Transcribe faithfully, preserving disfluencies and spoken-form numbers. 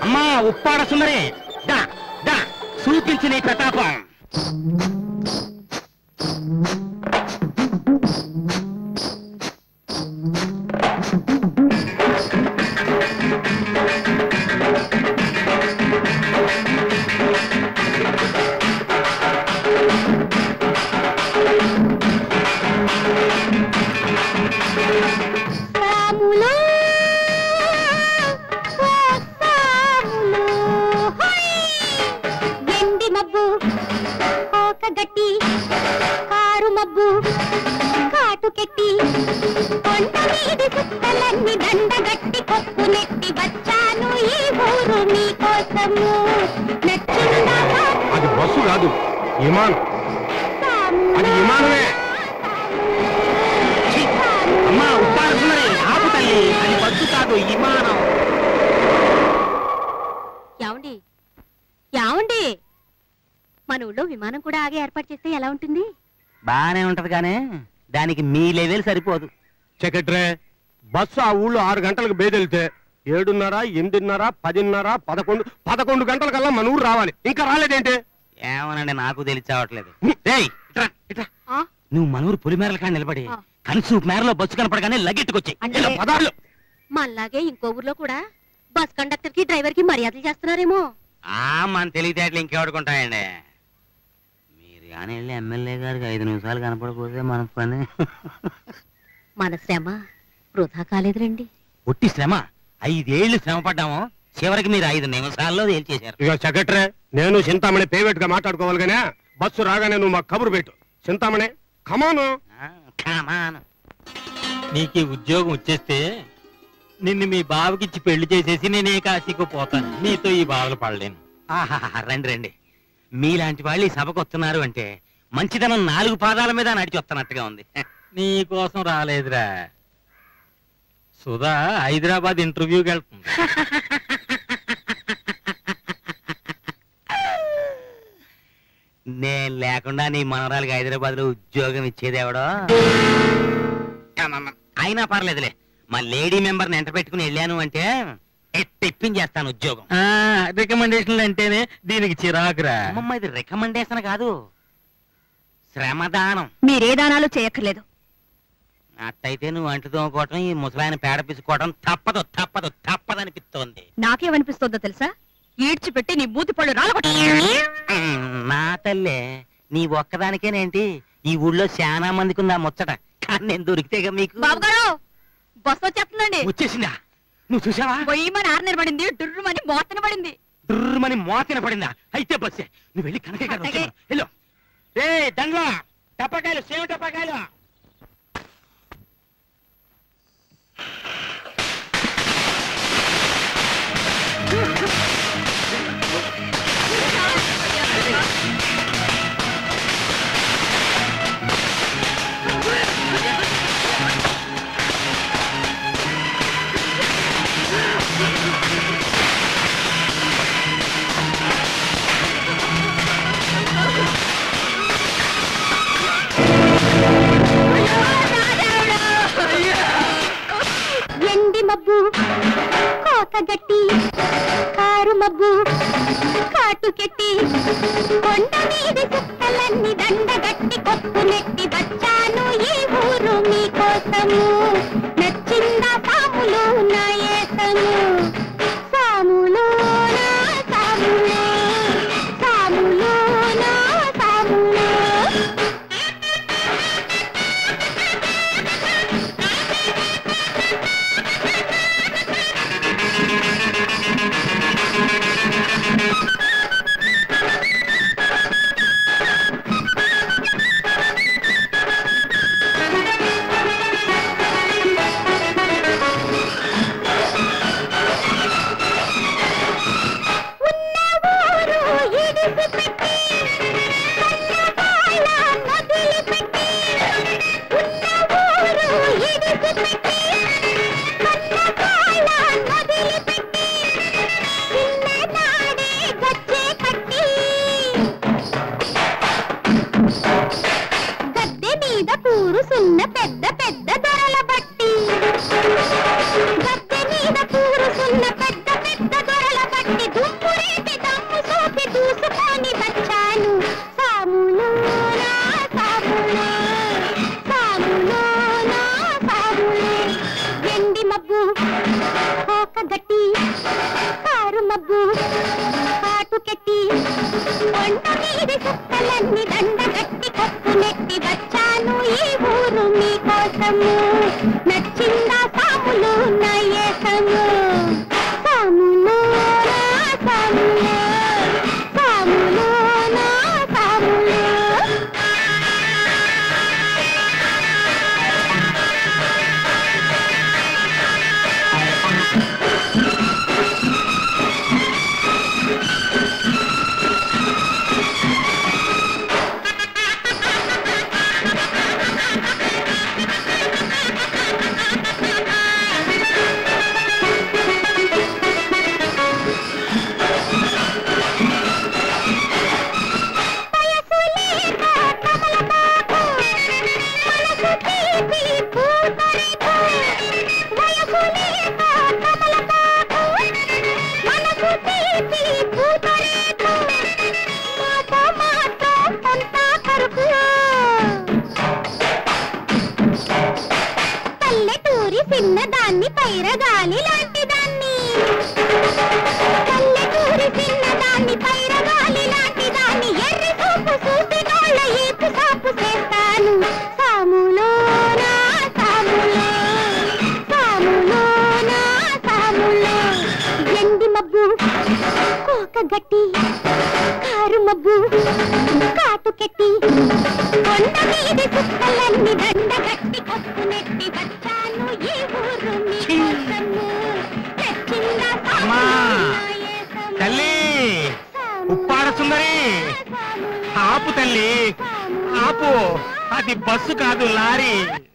అమ్మా ఉప్పాడ సుందరి దా దా చూపించి నీ ప్రతాపం. గట్టి కారు మబ్బు కాటు కెట్టి కొండ మీది సుత్తలన్నీ దండగట్టి కొప్పు నెట్టి వచ్చాను ఈ ఊరు మీకోసము. నచ్చిందా? అది బస్సు కాదు, విమానం. అది విమానమే. అమ్మా ఉప్పాడుతున్నది ఆపు తల్లి, అది బస్సు కాదు విమానం. ఏమండి ఏమండి, మన ఊళ్ళో విమానం కూడా ఆగే ఏర్పాటు చేస్తే ఎలా ఉంటుంది? బానే ఉంటది కానీ దానికి మీ లెవెల్ సరిపోదు. సెక్రటరీ, బస్సు ఆ ఊళ్ళో ఆరు గంటలకు బేదెళ్తే ఏడున్నర ఎనిమిదిన్నర పదిన్నర పదకొండు పదకొండు గంటల కల్లా మన ఊరు రావాలి. ఇంకా రాలేదేంటి? ఏమోనండి నాకు తెలిసావట్లేదు. నువ్వు మనూరు పులిమేరల కాడ నిలబడి కన్సూప్ మేరలో బస్సు కనపడగానే లగెట్టుకొచ్చి పదార్లు. మళ్ళాగే ఇంకో ఊర్లో కూడా బస్ కండక్టర్ కి డ్రైవర్ కి మర్యాదలు చేస్తున్నారేమో. ఆ మన తెలివితేటలు ఇంకెవడుకుంటాయండి. మీరు కానీ వెళ్ళి ఎమ్మెల్యే గారికి ఐదు నిమిషాలు కనపడకపోతే మన పని. మన శ్రమ వృధా కాలేదురండి. ఒట్టి శ్రమ. ఐదేళ్లు శ్రమ పడ్డాము, చివరికి మీరు ఐదు నిమిషాల్లో తేల్చేశారు. ఇక సెక్రటరీ, నేను చింతామణి పేవెట్ గా మాట్లాడుకోవాలి గానే బస్సు రాగానే నువ్వు మాకు కబురు పెట్టు. చింతామణి కమాను. కమాను. నీకు ఈ ఉద్యోగం వచ్చేస్తే నిన్ను మీ బావకిచ్చి పెళ్లి చేసేసి నేనే కాశీకి పోతాను. నీతో ఈ బావలు పడలేను. ఆహా, రండి రండి. మీలాంటి వాళ్ళు ఈ సభకు వస్తున్నారు అంటే మంచిదనం నాలుగు పాదాల మీద నడిచి వస్తున్నట్టుగా ఉంది. నీ కోసం రాలేదురా, సుధా హైదరాబాద్ ఇంటర్వ్యూకి వెళ్తుంది. నేను లేకుండా నీ మనవరాలకి హైదరాబాద్ లో ఉద్యోగం ఇచ్చేది ఎవడో. అయినా పర్లేదులే, మా లేడీ మెంబర్ని ఎంట పెట్టుకుని వెళ్ళాను అంటే తెప్పించేస్తాను ఉద్యోగం. రికమెండేషన్లు అంటేనే దీనికి చిరాకురా. అమ్మమ్మ, ఇది రికమెండేషన్ కాదు, శ్రమదానం. మీరే దానాలు చేయక్కర్లేదు. అట్టయితే నువ్వు అంటు తోముకోవటం, ఈ ముసలాయన పేడ పిసుకోవటం తప్పదు తప్పదు తప్పదనిపిస్తోంది. నాకేమనిపిస్తుందో తెలుసా? ఈడ్చిపెట్టి నీ మూతి పళ్ళు రాలగొట్ట. నా తల్లే, నీ ఒక్కదానికేనేంటి, ఈ ఊళ్ళో చాలా మందికి ఉంది ఆ ముచ్చట. కానీ నేను దొరికితేగా మీకు. బాబుగారు, బస్ వచ్చేస్తుందండి. వచ్చేసిందా? నువ్వు చూసావా? పొయ్యమని ఆరు నిలబడింది, డుర్రుమని మోతన పడింది. డుర్రుమని మోతన పడిందా? అయితే బస్సే. నువ్వు వెళ్ళి కనకే కదా వెళ్ళు. ఏ దండ్లో టపాకాయలు, సేవ టపాకాయలు. ఎండి మబ్బు కోత గట్టి కారు మబ్బు కాటు కెట్టి కొండ మీది సుక్కలన్నీ దండగట్టి కొప్పు నెట్టి వచ్చాను ఈ ఊరు మీకోసము. నచ్చిందా సాములు నా ఏసము? సాములు నా సాములు, సాములు నా సాములు. కారు మబ్బు పాటు కెట్టి కొండ మీది చుక్కలన్నీ దండ కట్టి కప్పు నెట్టి వచ్చాను ఈ ఊరు మీకోసము నచ్చిందా సాములు నా ఏసము సాములు నా సాములు సాములు నా సాములు చిన్నదాన్ని పైరగాలి లాంటి దాన్ని పల్లెటూరి చిన్నదాన్ని పైరగాలి లాంటి దాన్ని ఎర్రి చూపు చూసి నోళ్ళ ఏపు సాపు చేస్తాను సాములో నా సాములో సాములో నా సాములో ఎండి మబ్బు కోక గట్టి కారు మబ్బు కాటు కెట్టి కొండ మీది చుక్కలన్నీ దండ గట్టి కొట్టు నెట్టి వచ్చాను ఈ ఊరు మీకోసము తెచ్చిందా అమ్మా తల్లి ఉప్పాడ సుందరి ఆపు తల్లి ఆపు అది బస్సు కాదు లారీ